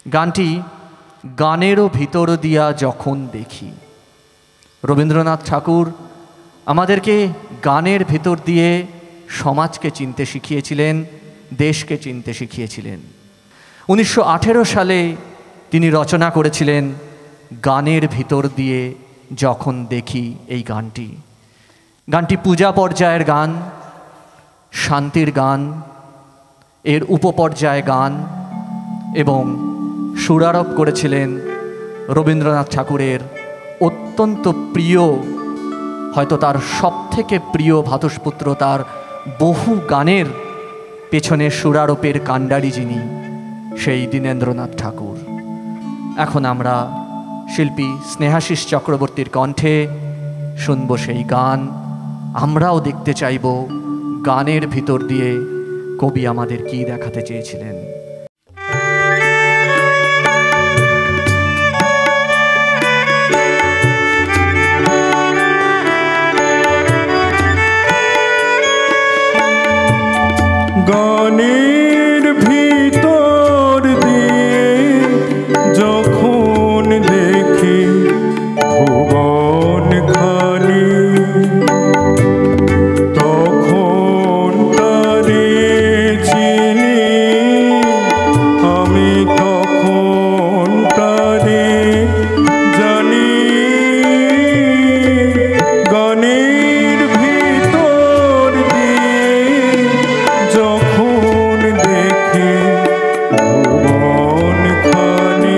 গানটি গানেরও ভিতর দিয়া যখন দেখি। রবীন্দ্রনাথ ঠাকুর আমাদেরকে গানের ভিতর দিয়ে সমাজকে চিনতে শিখিয়েছিলেন, দেশকে চিনতে শিখিয়েছিলেন। 1918 সালে তিনি রচনা করেছিলেন গানের ভিতর দিয়ে যখন দেখি এই গানটি। গানটি পূজা পর্যায়ের গান, শান্তির গান, এর উপপর্যায় গান এবং সুরারোপ করেছিলেন রবীন্দ্রনাথ ঠাকুরের অত্যন্ত প্রিয়, হয়তো তার সবথেকে প্রিয় ভ্রাতুষ্পুত্র, তার বহু গানের পেছনে সুরারোপের কাণ্ডারি যিনি, সেই দীনেন্দ্রনাথ ঠাকুর। এখন আমরা শিল্পী স্নেহাশিস চক্রবর্তীর কণ্ঠে শুনব সেই গান। আমরাও দেখতে চাইব গানের ভিতর দিয়ে কবি আমাদের কি দেখাতে চেয়েছিলেন। গানের ভিতর দিয়ে যখন দেখি ভুবন খানি, তখন তারে চিনি আমি, তখন তারে জানি। গানের ভিতর দিয়ে যখন দেখি ভুবন খানি,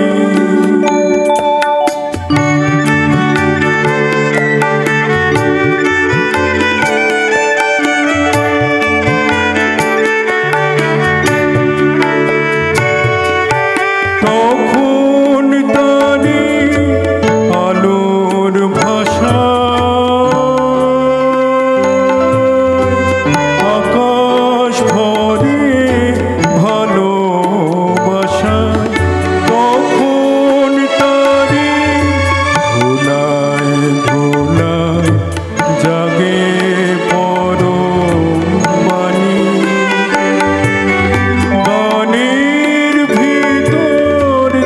তখন তারে আলোর ভাষা আকাশ ভরে ভালোবাসা, তখন তারে ধুলায় ধুলায় জাগে পরম বাণী। গানের ভিতর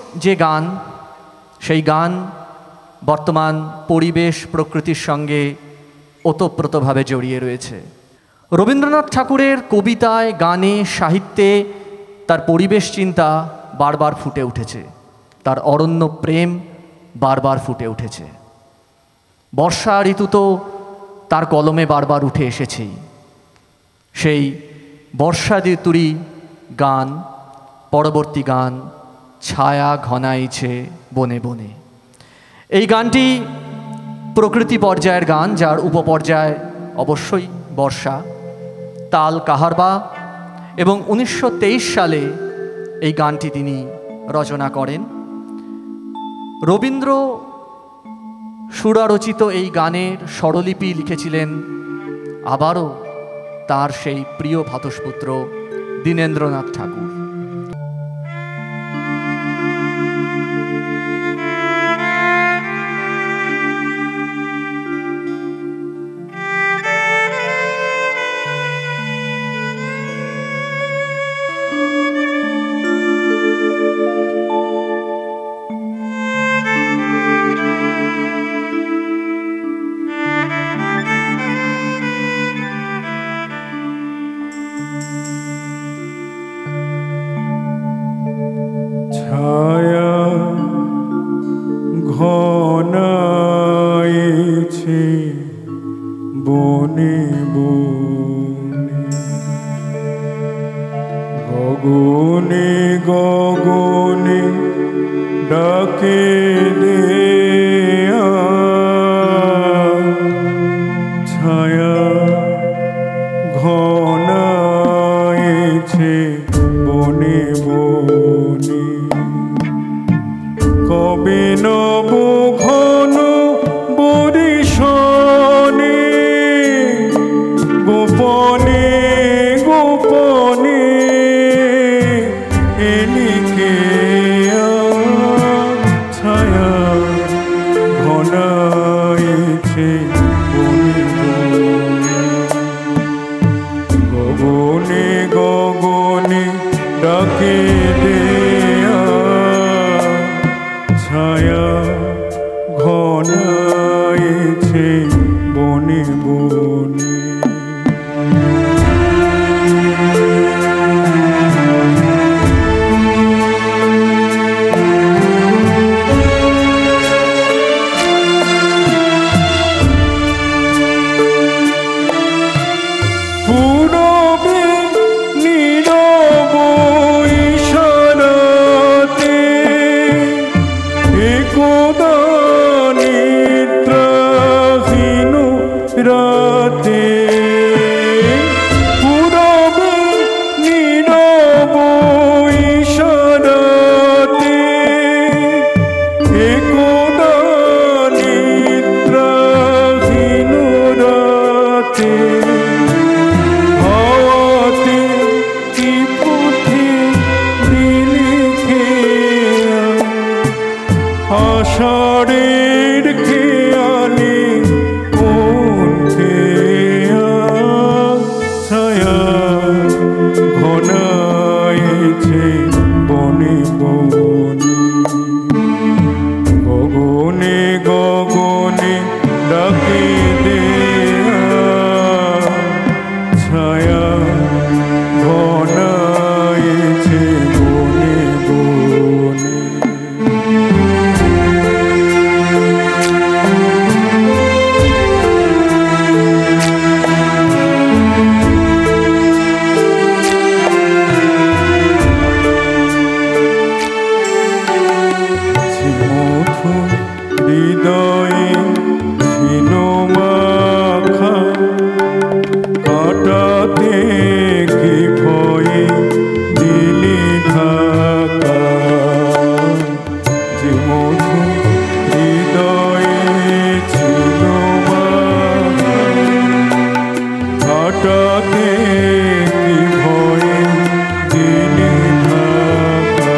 যে গান, সেই গান বর্তমান পরিবেশ প্রকৃতির সঙ্গে ওতপ্রোতভাবে জড়িয়ে রয়েছে। রবীন্দ্রনাথ ঠাকুরের কবিতায়, গানে, সাহিত্যে তার পরিবেশ চিন্তা বারবার ফুটে উঠেছে, তার অরণ্য প্রেম বারবার ফুটে উঠেছে। বর্ষা ঋতু তো তার কলমে বারবার উঠে এসেছেই। সেই বর্ষা ঋতুরই গান, পরবর্তী গান ছায়া ঘনাইছে বনে বনে। এই গানটি প্রকৃতি পর্যায়ের গান, যার উপপর্যায় অবশ্যই বর্ষা, তাল কাহারবা, এবং 1923 সালে এই গানটি তিনি রচনা করেন। রবীন্দ্র সুরারচিত এই গানের স্বরলিপি লিখেছিলেন আবারও তার সেই প্রিয় ভ্রাতুষ্পুত্র দীনেন্দ্রনাথ ঠাকুর। ছায়া ঘনাইছে বনে বনে, গগনে গগনে ডাকে দেয়া, ছায়া ঘনাইছে বনে বনে, কবে নব ঘন বরিশনে, গোপনে গোপনে এলিকে ছায়া ঘনাইছে বনে বনে, গগনে গগনে ডাকে দেয়া, ছায়া ঘনাইছে বনে বনে। পূরবে নীরব ইশারাতে একদা নিদ্রাহীন রাতে, পূরবে নীরব ইশারাতে একদা নিদ্রাহীন রাতে, হাওয়াতে কি পুঁথি দিলি খেয়া, আষাঢ়ের খেয়ালে কোন খেয়া, ছায়া ঘনাইছে বনে বনে, গগনে গগনে ডাকে দেয়া, ছায়া ঘনাইছে বনে বনে। মধু হৃদয়ে ছিল মাখা, কাটাতে কি ভয়ে দিলি ঢাকা, যে মধু হৃদয়ে ছিল মাখা, কাটাতে কি ভয়ে দিলি ঢাকা,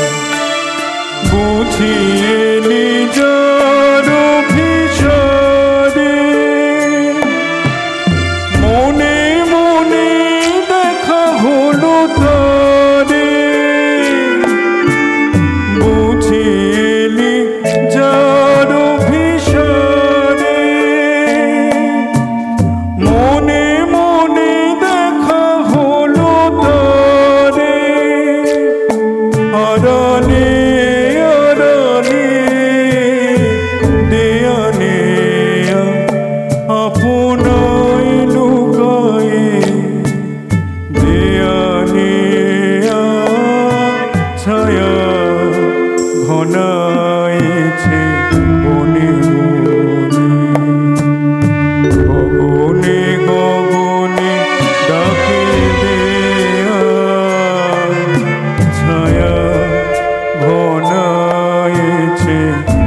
বুঝিয়ে নিজার ভিসারে, মনে মনে দেখা হলো তারে, বুঝিয়ে মনে